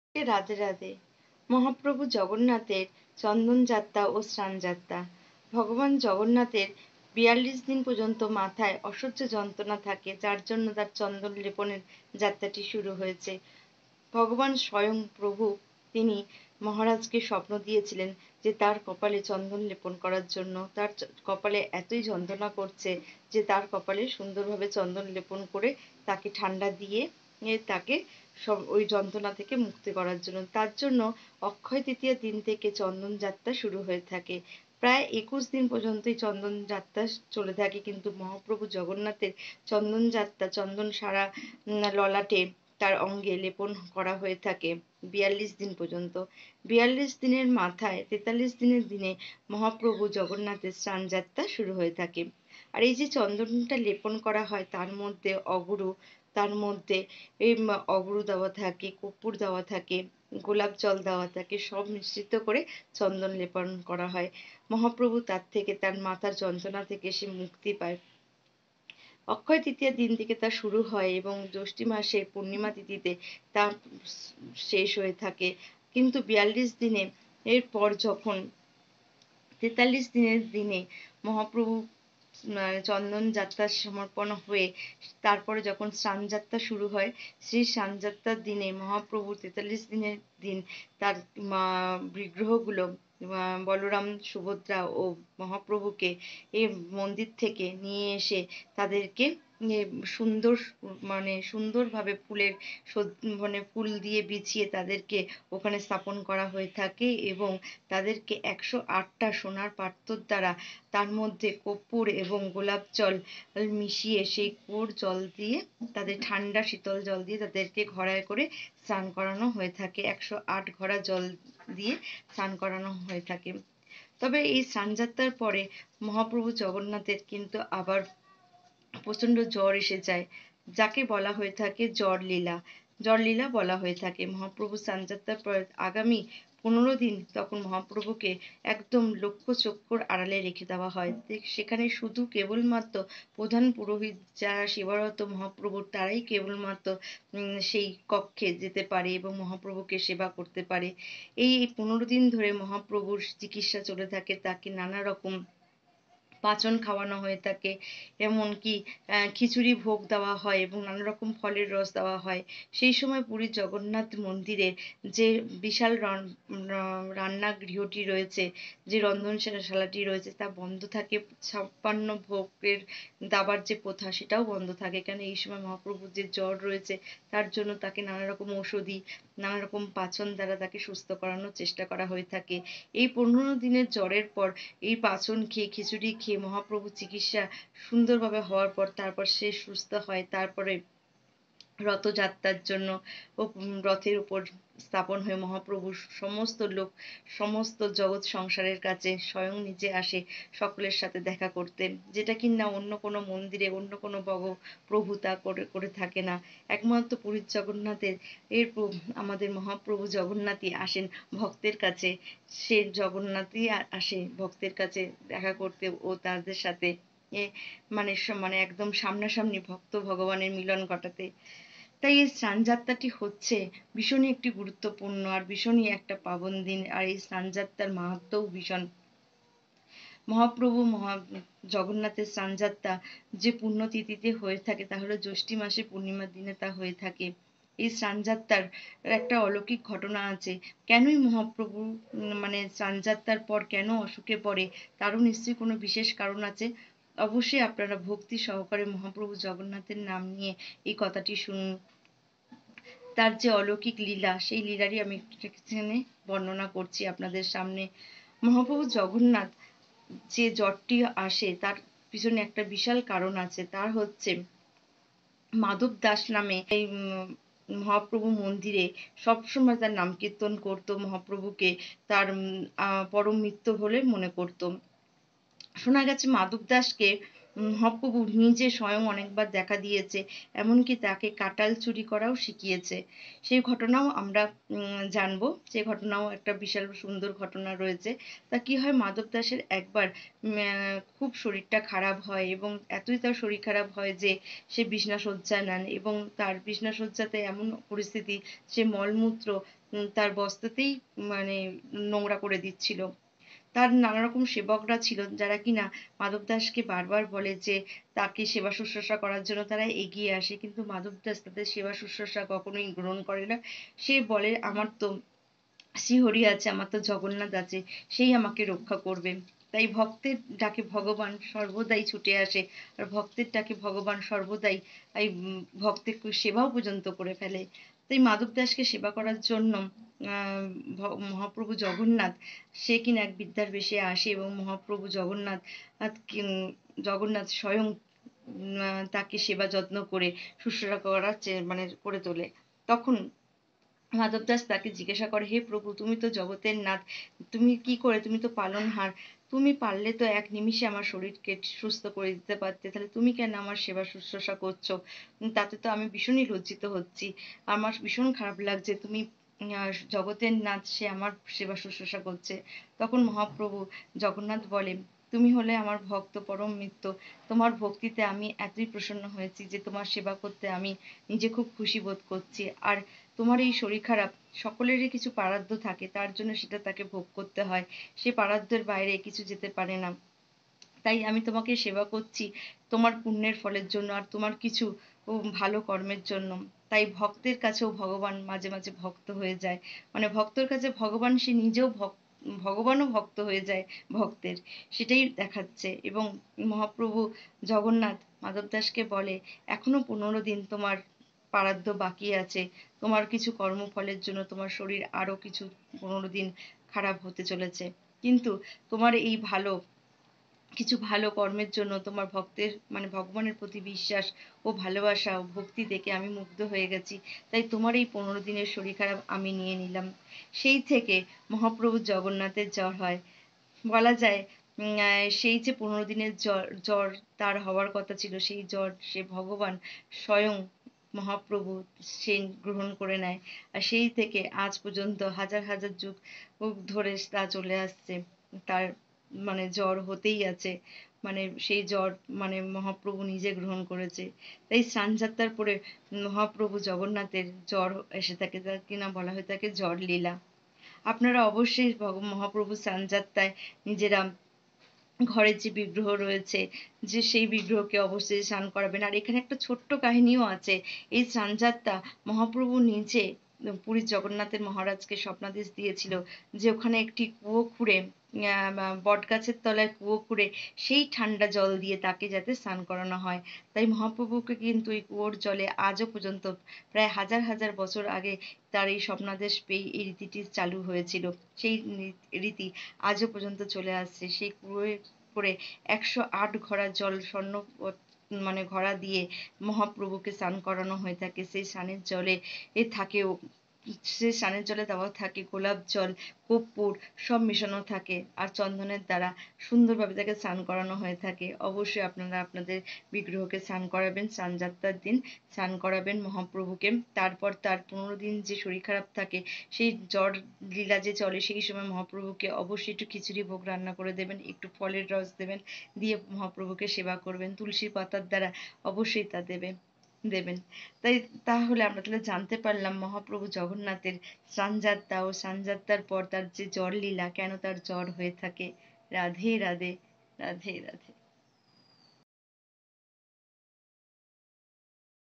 রাধে রাধে। মহাপ্রভু জগন্নাথের চন্দনযাত্রা ও স্নানযাত্রা। ভগবান জগন্নাথের ৪২ দিন পর্যন্ত মাথায় অসহ্য যন্ত্রণা থাকে, যার জন্য তার চন্দন লেপনের যাত্রাটি শুরু হয়েছে। ভগবান স্বয়ং প্রভু তিনি মহারাজকে স্বপ্ন দিয়েছিলেন যে তার কপালে চন্দন লেপন করার জন্য। তার কপালে এতই যন্ত্রণা করছে যে তার কপালে সুন্দরভাবে চন্দন লেপন করে তাকে ঠান্ডা দিয়ে তাকে সব ওই যন্ত্রণা থেকে মুক্তি করার জন্য। তার জন্য অক্ষয় তৃতীয়া দিন থেকে চন্দন যাত্রা শুরু হয়ে থাকে। প্রায় ২১ দিন পর্যন্ত এই চন্দন যাত্রা চলে থাকে, কিন্তু মহাপ্রভু জগন্নাথের চন্দন যাত্রা, চন্দন সারা ললাটে তার অঙ্গে লেপন করা হয়ে থাকে ৪২ দিন পর্যন্ত। ৪২ দিনের মাথায় ৪৩ দিনের দিনে মহাপ্রভু জগন্নাথের স্নানযাত্রা শুরু হয়ে থাকে। আর এই যে চন্দনটা লেপন করা হয় তার মধ্যে অগুরু, তার মধ্যে এই অগুরু দেওয়া থাকে, কর্পূর দেওয়া থাকে, গোলাপ জল দেওয়া থাকে, সব মিশ্রিত করে চন্দন লেপন করা হয়। মহাপ্রভু তার থেকে, তার মাথার যন্ত্রণা থেকে সে মুক্তি পায়। অক্ষয় তৃতীয়ার দিন থেকে তা শুরু হয় এবং জ্যৈষ্ঠ মাসের পূর্ণিমা তিথিতে তা শেষ হয়ে থাকে। কিন্তু ৪২ দিনে এরপর যখন ৪৩ দিনের দিনে মহাপ্রভু চন্দন যাত্রা সমর্পণ হয়ে তারপরে যখন স্নানযাত্রা শুরু হয়, সেই স্নানযাত্রার দিনে মহাপ্রভু ৪৩ দিনের দিন তার বিগ্রহগুলো বলরাম, সুভদ্রা ও মহাপ্রভুকে এই মন্দির থেকে নিয়ে এসে তাদেরকে সুন্দর সুন্দরভাবে ফুলের মানে ফুল দিয়ে বিছিয়ে তাদেরকে ওখানে স্থাপন করা হয়ে থাকে এবং তাদেরকে ১০৮টা সোনার পাত্রর দ্বারা তার মধ্যে কর্পূর এবং গোলাপ জল মিশিয়ে সেই জল দিয়ে তাদের ঠান্ডা শীতল জল দিয়ে তাদেরকে ঘড়ায় করে স্নান করানো হয়ে থাকে। ১০৮ ঘড়া জল দিয়ে স্নান করানো হয়ে থাকে। তবে এই স্নানযাত্রার পরে মহাপ্রভু জগন্নাথের কিন্তু আবার প্রচণ্ড জ্বর এসে যায়, যাকে বলা হয়ে থাকে জ্বর লীলা। জ্বর লীলা বলা হয়ে থাকে। মহাপ্রভু স্নানযাত্রার পর আগামী ১৫ দিন তখন মহাপ্রভুকে একদম লক্ষ্যচক্ষুর আড়ালে রেখে দেওয়া হয়। সেখানে শুধু কেবলমাত্র প্রধান পুরোহিত যারা সেবারত মহাপ্রভুর, তারাই কেবলমাত্র সেই কক্ষে যেতে পারে এবং মহাপ্রভুকে সেবা করতে পারে। এই ১৫ দিন ধরে মহাপ্রভুর চিকিৎসা চলে থাকে। তাকে নানা রকম পাঁচন খাওয়ানো হয়ে থাকে, এমনকি খিচুড়ি ভোগ দেওয়া হয় এবং নানা রকম ফলের রস দেওয়া হয়। সেই সময় পুরীর জগন্নাথ মন্দিরে যে বিশাল রান্না গৃহটি রয়েছে, যে রন্ধনশালাটি রয়েছে, তা বন্ধ থাকে। ৫৬ ভোগের দাবার যে প্রথা সেটাও বন্ধ থাকে, কেন এই সময় মহাপ্রভুর যে জ্বর রয়েছে তার জন্য তাকে নানা রকম ঔষধি, নানা রকম পাচন দ্বারা তাকে সুস্থ করানোর চেষ্টা করা হয়ে থাকে। এই ১৫ দিনের জ্বরের পর এই পাচন খেয়ে, খিচুড়ি খেয়ে মহাপ্রভুর চিকিৎসা সুন্দরভাবে হওয়ার পর তারপর সে সুস্থ হয়। তারপরে রথযাত্রার জন্য রথের উপর স্থাপন হয়ে মহাপ্রভু সমস্ত লোক, সমস্ত জগৎ সংসারের কাছে স্বয়ং নিজে আসে সকলের সাথে দেখা করতে, যেটা কিনা অন্য কোনো মন্দিরে অন্য কোনো প্রভু তা করে থাকে না। একমাত্র পুরীর জগন্নাথের আমাদের মহাপ্রভু জগন্নাথই আসেন ভক্তের কাছে। সে জগন্নাথই আসে ভক্তের কাছে দেখা করতে ও তাদের সাথে এ মানে একদম সামনাসামনি ভক্ত ভগবানের মিলন ঘটাতে। তাই এই স্নানযাত্রাটি হচ্ছে ভীষণই একটি গুরুত্বপূর্ণ আর ভীষণই একটা পাবন দিন। আর এই স্নানযাত্রার মাহাত্ম্যও ভীষণ। মহাপ্রভু জগন্নাথের স্নানযাত্রা যে পুণ্যতিথিতে হয়ে থাকে তা হলো জ্যৈষ্ঠ মাসের পূর্ণিমার দিনে তা হয়ে থাকে। এই স্নানযাত্রার একটা অলৌকিক ঘটনা আছে। কেনই মহাপ্রভু মানে স্নানযাত্রার পর কেন অসুখে পড়ে, তারও নিশ্চয়ই কোনো বিশেষ কারণ আছে। অবশ্যই আপনারা ভক্তি সহকারে মহাপ্রভু জগন্নাথের নাম নিয়ে এই কথাটি শুনুন। তার যে অলৌকিক লীলা, সেই লীলারই আমি এখানে বর্ণনা করছি আপনাদের সামনে। মহাপ্রভু জগন্নাথ যে জ্বরটি আসে তার পিছনে একটা বিশাল কারণ আছে। তার হচ্ছে মাধব দাস নামে এই মহাপ্রভু মন্দিরে সবসময় তার নাম কীর্তন করতো, মহাপ্রভুকে তার পরম মিত্র বলে মনে করতো। শোনা গেছে মাধব দাসকে মহাপ্রভু নিজে স্বয়ং অনেকবার দেখা দিয়েছে, এমনকি তাকে কাঁঠাল চুরি করাও শিখিয়েছে। সেই ঘটনাও আমরা জানবো। যে ঘটনাও একটা বিশাল সুন্দর ঘটনা রয়েছে। তা কি হয়, মাধব দাসের একবার খুব শরীরটা খারাপ হয় এবং এতই তার শরীর খারাপ হয় যে সে বিছানাসজ্জা নেন এবং তার বিছানাসজ্জাতে এমন পরিস্থিতি, সে মলমূত্র তার বস্তাতেই মানে নোংরা করে দিচ্ছিল। তার নানা রকম সেবকরা ছিল যারা কিনা মাধব দাসকে বারবার বলে যে তাকে সেবা শুশ্রূষা করার জন্য তারা এগিয়ে আসে, কিন্তু মাধব দাস তাদের সেবা শুশ্রূষা কখনোই গ্রহণ করে না। সে বলে আমার তো শ্রীহরি আছে, আমার তো জগন্নাথ আছে, সেই আমাকে রক্ষা করবে। তাই ভক্তের ডাকে ভগবান সর্বদাই ছুটে আসে, আর ভক্তের ডাকে ভগবান সর্বদাই এই ভক্তের সেবাও পর্যন্ত করে ফেলে। তাই মাধব দাসকে সেবা করার জন্য মহাপ্রভু জগন্নাথ সে কিনা এক বিদ্যার বেশে আসে এবং মহাপ্রভু জগন্নাথ জগন্নাথ স্বয়ং তাকে সেবা যত্ন করে শুশ্রূষা করার মানে করে তোলে। তখন মাধব দাস তাকে জিজ্ঞাসা করে, হে প্রভু, তুমি তো জগতের নাথ, তুমি কি করে, তুমি তো পালনহার, তুমি পারলে তো এক নিমিষে আমার শরীরকে সুস্থ করে দিতে পারতে, তাহলে তুমি কেন আমার সেবা শুশ্রূষা করছো? তাতে তো আমি ভীষণই লজ্জিত হচ্ছি, আমার ভীষণ খারাপ লাগছে, তুমি জগতের নাথ, সে আমার সেবা শুশ্রূষা করছে। তখন মহাপ্রভু জগন্নাথ বলে, তুমি হলে আমার ভক্ত পরম মিত্র, তোমার ভক্তিতে আমি এতই প্রসন্ন হয়েছি যে তোমার সেবা করতে আমি নিজে খুব খুশি বোধ করছি। আর তোমার এই শরীর খারাপ, সকলেরই কিছু প্রারাব্ধ থাকে, তার জন্য সেটা তাকে ভোগ করতে হয়, সে প্রারাব্ধের বাইরে কিছু যেতে পারে না। তাই আমি তোমাকে সেবা করছি তোমার পুণ্যের ফলের জন্য আর তোমার কিছু ভালো কর্মের জন্য। তাই ভক্তের কাছেও ভগবান মাঝে মাঝে ভক্ত হয়ে যায়, মানে ভক্তর কাছে ভগবান সে নিজেও ভগবানও ভক্ত হয়ে যায় ভক্তের, সেটাই দেখাচ্ছে। এবং মহাপ্রভু জগন্নাথ মাধব দাসকে বলে, এখনো 15 দিন তোমার পারাদ্য বাকি আছে, তোমার কিছু কর্মফলের জন্য তোমার শরীর আরো কিছু 15 দিন খারাপ হতে চলেছে, কিন্তু তোমার এই কিছু ভালো কর্মের জন্য তোমার ভক্তের মানে ভগবানের প্রতি বিশ্বাস ও ভালোবাসা ও ভক্তি দেখে আমি মুগ্ধ হয়ে গেছি, তাই তোমার এই 15 দিনের শরীর খারাপ আমি নিয়ে নিলাম। সেই থেকে মহাপ্রভু জগন্নাথের জ্বর হয়। বলা যায় সেই যে 15 দিনের জ্বর জ্বর তার হওয়ার কথা ছিল, সেই জ্বর সে ভগবান স্বয়ং মহাপ্রভু সে গ্রহণ করে নেয়। আর সেই থেকে আজ পর্যন্ত হাজার হাজার যুগ ধরে তা চলে আসছে, তার মানে জ্বর হতেই আছে, মানে সেই জ্বর মানে মহাপ্রভু নিজে গ্রহণ করেছে। তাই স্নানযাত্রার পরে মহাপ্রভু জগন্নাথের জ্বর এসে থাকে, তার কিনা বলা হয়ে থাকে জ্বর লীলা। আপনারা অবশ্যই মহাপ্রভু স্নানযাত্রায় নিজেরা ঘরের যে বিগ্রহ রয়েছে যে সেই বিগ্রহকে অবশ্যই স্নান করাবেন। আর এখানে একটা ছোট্ট কাহিনীও আছে। এই স্নানযাত্রা মহাপ্রভু নিজে পুরীর জগন্নাথের মহারাজকে স্বপ্নাদেশ দিয়েছিল যে ওখানে একটি কুয়ো খুঁড়ে বটগাছের তলায় কুয়ো খুঁড়ে সেই ঠান্ডা জল দিয়ে তাকে যাতে স্নান করানো হয়। তাই মহাপ্রভুকে কিন্তু এই কুয়োর জলে আজও পর্যন্ত প্রায় হাজার হাজার বছর আগে তার এই স্বপ্নাদেশ পেয়ে এই রীতিটি চালু হয়েছিল। সেই রীতি আজও পর্যন্ত চলে আসছে। সেই কুয়োয় করে 108 ঘড়া জল স্বর্ণ মানে ঘড়া দিয়ে মহাপ্রভুকে স্নান করানো হয়ে থাকে। সেই স্নানের জলে থাকেও সেই স্নানের জলে দেওয়া থাকে গোলাপ জল, কর্পূর সব মেশানো থাকে আর চন্দনের দ্বারা সুন্দরভাবে তাকে স্নান করানো হয়ে থাকে। অবশ্যই আপনারা আপনাদের বিগ্রহকে স্নান করাবেন, স্নানযাত্রার দিন স্নান করাবেন মহাপ্রভুকে। তারপর তার 15 দিন যে শরীর খারাপ থাকে, সেই জ্বর লীলা যে চলে, সেই সময় মহাপ্রভুকে অবশ্যই একটু খিচুড়ি ভোগ রান্না করে দেবেন, একটু ফলের রস দেবেন, দিয়ে মহাপ্রভুকে সেবা করবেন। তুলসী পাতার দ্বারা অবশ্যই তা দেবেন। তাই তাহলে আমরা তাহলে জানতে পারলাম মহাপ্রভু জগন্নাথের স্নানযাত্রা ও স্নানযাত্রার পর তার যে জ্বর লীলা, কেন তার জ্বর হয়ে থাকে। রাধে রাধে, রাধে রাধে।